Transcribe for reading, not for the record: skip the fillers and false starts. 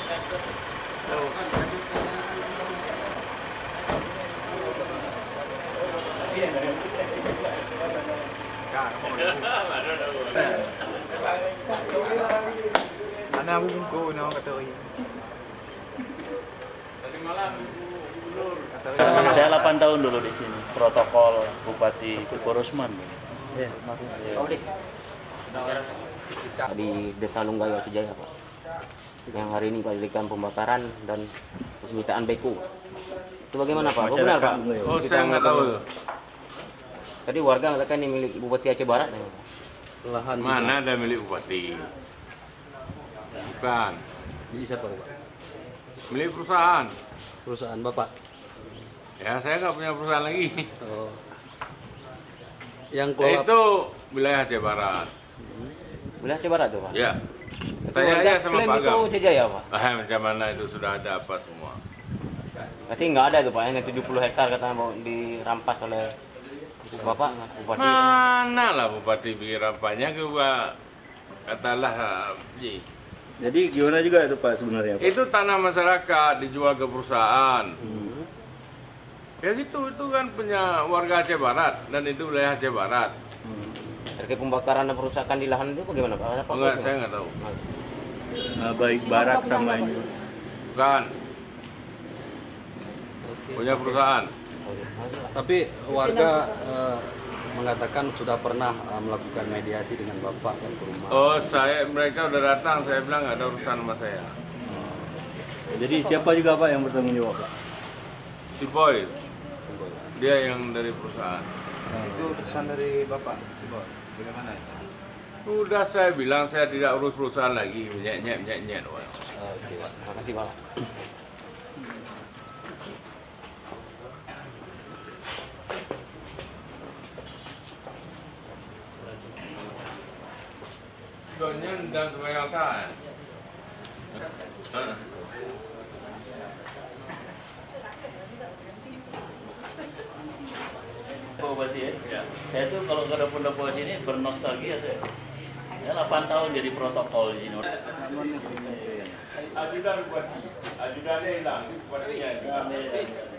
Ana bungku no katoi. Saya 8 tahun dulu di sini, protokol Bupati Kukurusman. Iya, Di Desa Lunggayo Sejaya, Pak. Yang hari ini Pak diberikan pembakaran dan penyitaan beku. Itu bagaimana Pak? Benar Pak? Oh, saya nggak tahu. Tadi warga mengatakan ini milik Bupati Aceh Barat. Lahan Mana ada milik bupati? Bukan. milik siapa Pak? Milik perusahaan. Perusahaan Bapak. Ya, saya nggak punya perusahaan lagi. Oh. Yang Ya, kelola itu wilayah Aceh Barat. Wilayah Aceh Barat tuh Pak? Ya. Tapi Tanya warga aja sama klaim Pak itu Agam. Sejaya Pak? Macam mana itu sudah ada apa semua? Berarti nggak ada tuh Pak, hanya 70 hektar katanya mau dirampas oleh Bapak, Bupati. Mana lah bupati bikin rampanya ke Pak? Katalah, Ji. Jadi gimana juga itu Pak sebenarnya Pak? Itu tanah masyarakat dijual ke perusahaan. Ya gitu, itu kan punya warga Aceh Barat dan itu wilayah Aceh Barat. Terkait pembakaran dan perusakan di lahan itu bagaimana Pak? Ada apa Enggak, saya nggak tahu. Baik barat sama ini. Bukan. Punya perusahaan. Tapi warga mengatakan sudah pernah melakukan mediasi dengan Bapak dan ke rumah. Oh, mereka udah datang, saya bilang nggak ada urusan sama saya. Jadi siapa juga Pak yang bertanggung jawab Pak? Si Boy, dia yang dari perusahaan. Itu pesan dari Bapak, si Boy. Bagaimana itu? Udah saya bilang saya tidak urus perusahaan lagi, nyet. Oke Pak, terima kasih Pak. Donyen dan kebanyakan. Bupati ya? Saya tuh kalau ke dapur-dapur sini bernostalgia saya. Ya 8 tahun jadi protokol di sini. Ajudan bupati, ajudannya hilang, bupatinya juga.